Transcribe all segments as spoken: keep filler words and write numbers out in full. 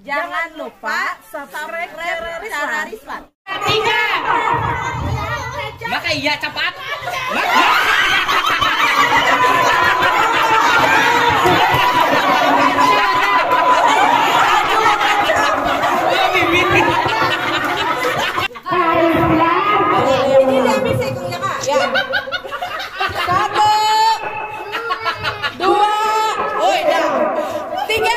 Jangan lupa subscribe channel Rizwan. Tiga. Maka iya cepat. Satu, dua, oh ya, tiga.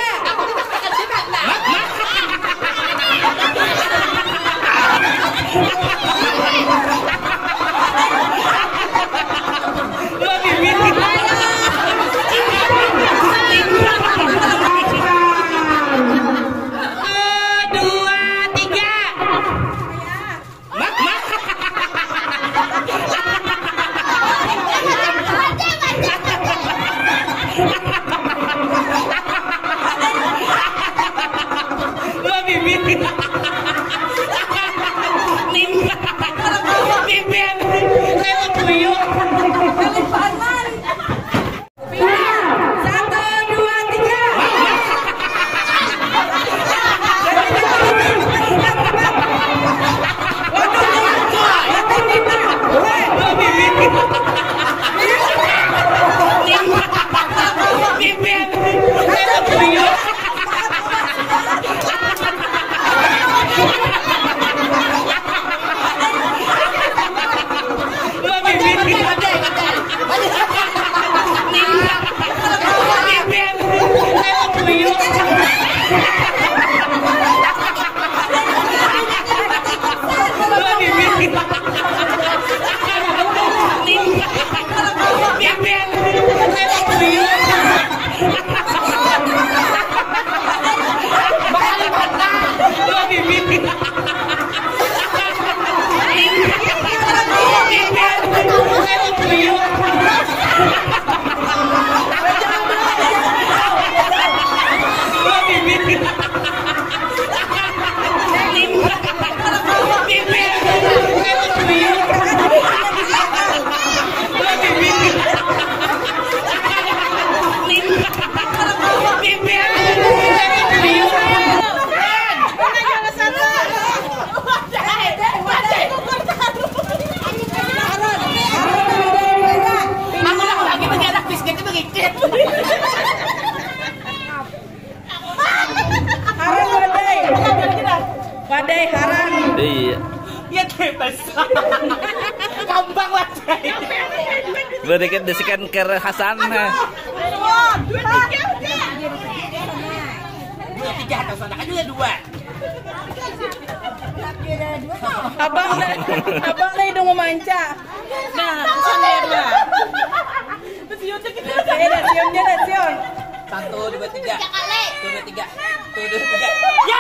Wadai haram. Iya. Ya bebas. Gampang wadai. Berikan desikan ke Hasan. Dua, tiga, dua, tiga atau sana kan juga dua. Abang, abang nih dong mau manca. Nah, sana ya dua. Sionnya kita. Ya dah, sionnya dah, sion. Satu, dua, tiga. Satu, dua, tiga. Satu, dua, tiga. Ya,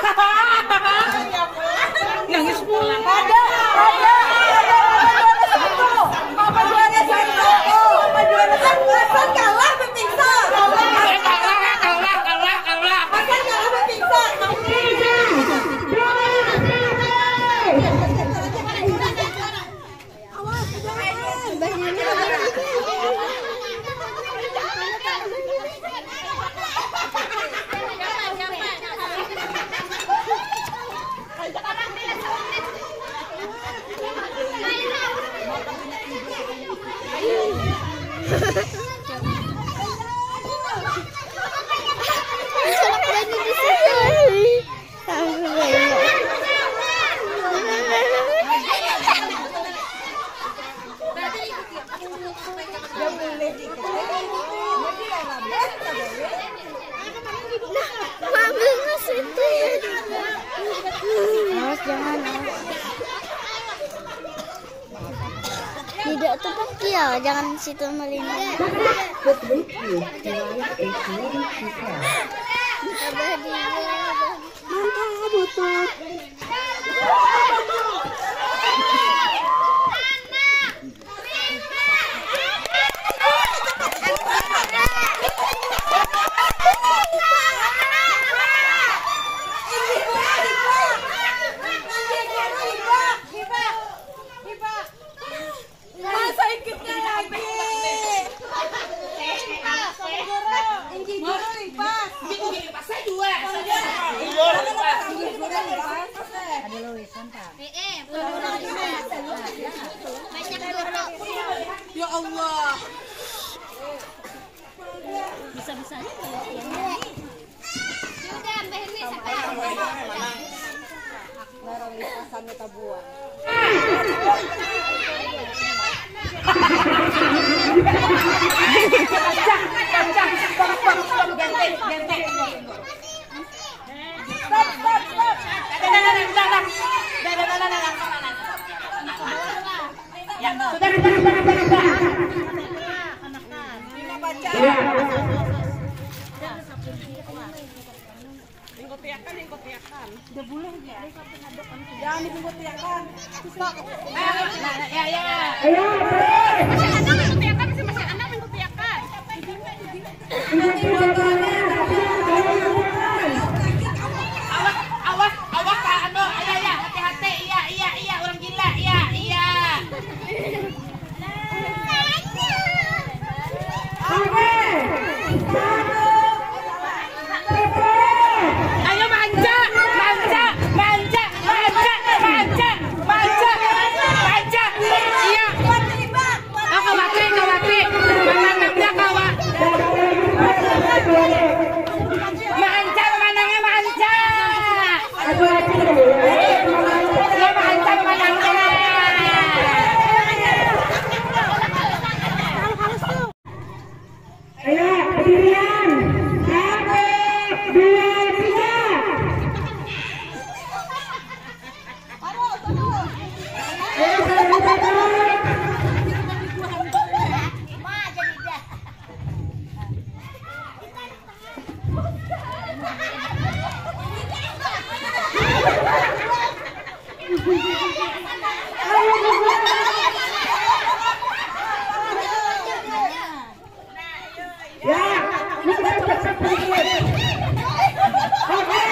nangis pula. Ada, ada, ada. Papa juara satu. Papa juara satu. Hasan kalah berpingsan. Kalah, kalah, kalah, kalah, kalah. Hasan kalah berpingsan. Awas, jangan. Bagiannya. Tidak tuh ya, jangan situ melindungi. Mantap, betul. Pas. Pas saya dua. Ya Allah. Bisa-bisanya kalau yang sudah mbak ini Barang lipasannya tabuan. Kancah, kancah, stop, stop, stop, ganti, ganti. Stop, stop, stop. Dah, dah, dah, dah, dah, dah, dah, dah, dah, dah. Ya, sudah, sudah, sudah, sudah, sudah. Lima baca. Ingkotiakan, ingkotiakan. Udah boleh ya? Jangan ingkotiakan. Stop. Ya, ya. Ayo. Masih anak ingkotiakan, masih masih anak ingkotiakan. Awas, awas, awas Kak Ando. Iya, iya, hati-hati. Iya, iya, iya, orang gila. Iya, iya. Ayo manja, manja, manja, manja, manja, manja, manja. Iya. Oh, kawatri, kawatri. Mana manja kawat. Manja, manangnya manja. Ya manja, manangnya. Ayo, berdirian. Satu, dua, tiga. Ayo, satu, satu. Ya, ini kita cepat sedikit. Oke.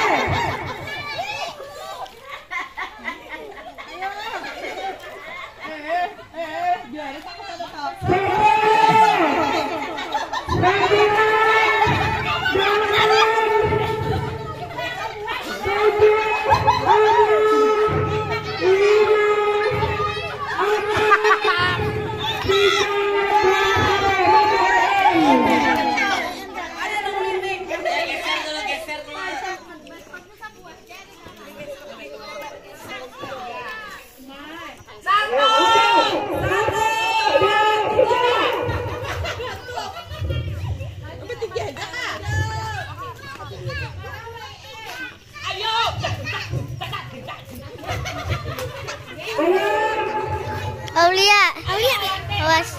Aulia, Aulia, awas.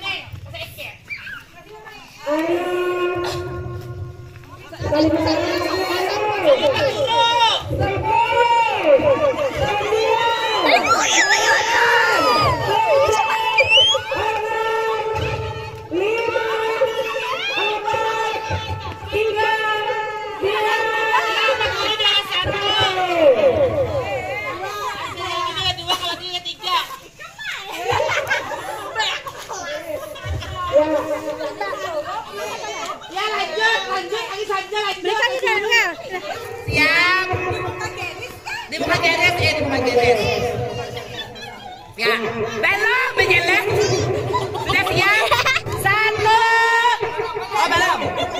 Ya lanjut, lanjut, lagi saja lanjut. Berikan Angel. Siap. Dibuka geres, eh dibuka geres. Ya, belum menjelet. Sudah siap. Satu. Oh belum.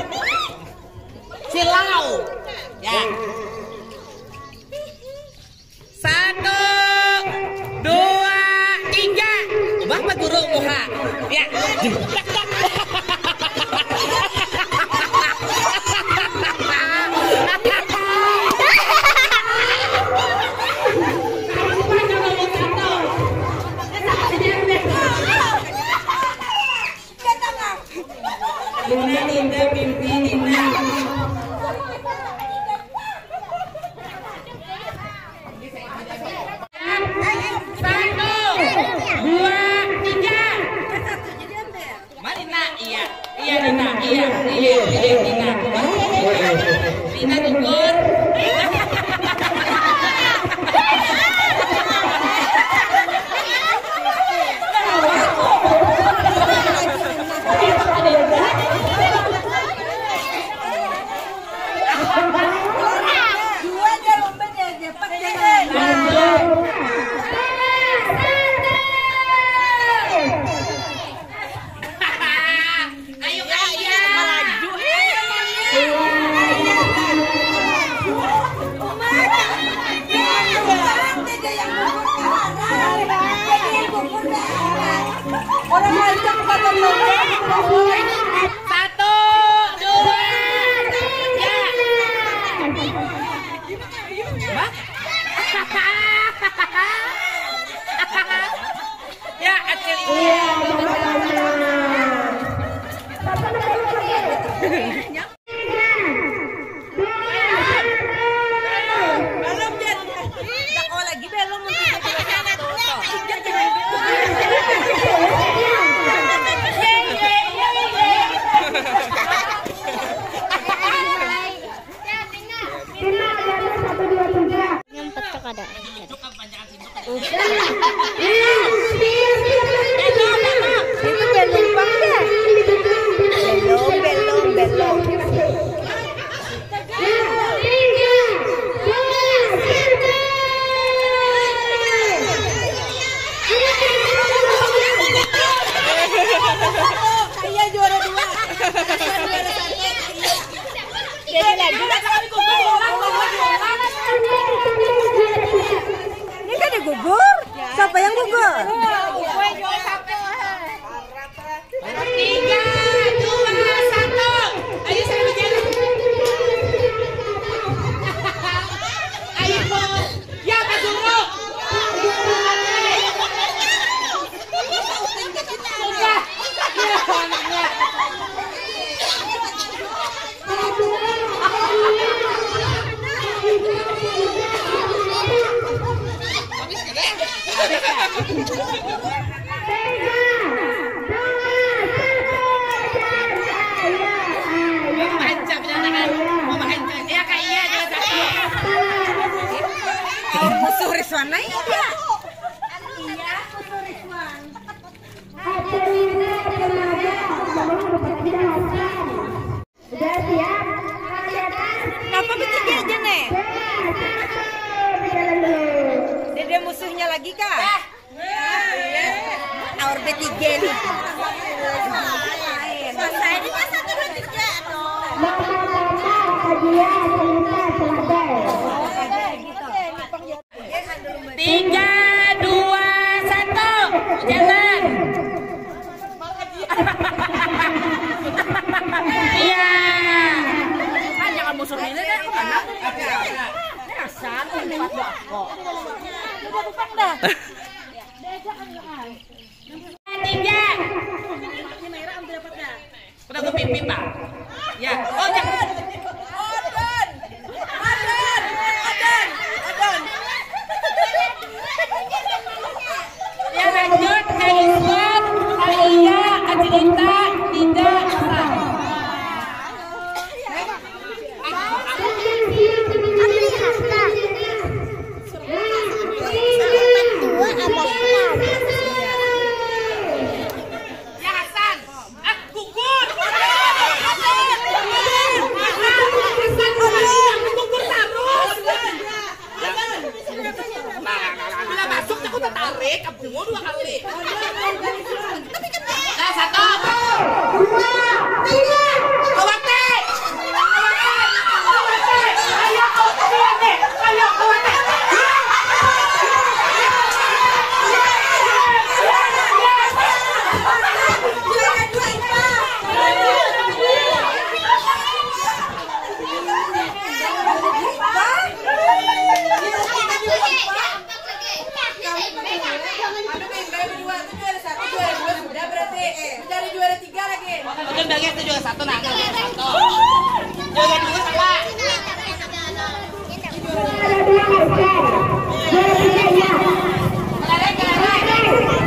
Silau. Ya. Satu, dua, tiga. Ubah Pak Guru buka. Ya. Linda, mimpi Linda. Satu, dua, tiga. Ya, Acil ini. Belum jadi. Tako lagi belum untuk Nyempet tuh kada. Itu belum bangga. Belum, belum, belum. saya juara dua. Jadi lagi. Ini kan gugur. Siapa yang gugur? Tiga, dua, satu. Ayo saya bicara. Ayo, ya Pak Guru. Sudah. Ya, anaknya. Musuh Rizwana ya. Sudah siap? Kenapa bertiga aja nih? Dede musuhnya lagi kah? Our bertiga nih. Selesai ini kan satu dua tiga dong. Mama-mama kajian cerita selesai. Tiga, dua, satu, jalan. Iya. Ah, jangan musuh ini deh, kemana? Ini asal, empat buat kok. Udah bukan dah. Tiga. Udah gue pipi pak. Ya, oh jangan. Adan, Adan, Adan, Adan. Ya lanjut, Kaiswan, Alia, Adelita, Dinda, Hasan. Ya Hasan, ah gugur. Gugur terus. Bila masuk aku tertarik, kamu mau dua kali. Nah, satu, dua, tiga, kawate, kawate, ayo kawate, ayo kawate. Udah bagi itu juga satu nah, satu. Juga dua sama. Ada dua besar. Juara tiga ya. Kelereng, kelereng.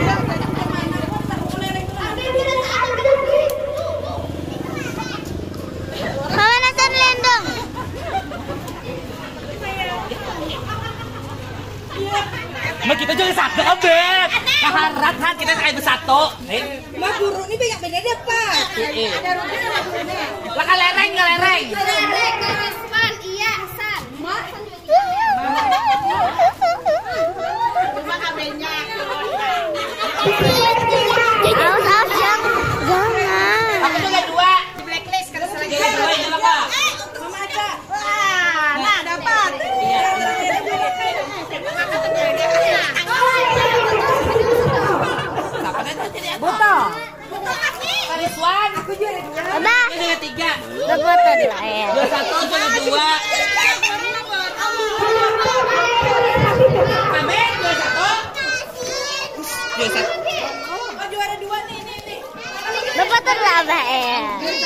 Kawan akan lendong. Mak kita juga satu abet. Kaharat kan kita kayak bersatu. Mak guru ini banyak beda deh pak. Lah kelereng, kelereng. Kawan, iya, San. Awas, awas, jangan. Jangan. Aku juga dua. Di blacklist kalau salah juga dua ya Pak. Mama aja. Nah dapat. Buto. Kariswan. Aku juara dua. Abah, Ini juga tiga. dapat tadi lah ya. Dua satu, juga dua. satu. Oh, juara dua nih, nih, nih. Bapak terlambat ya.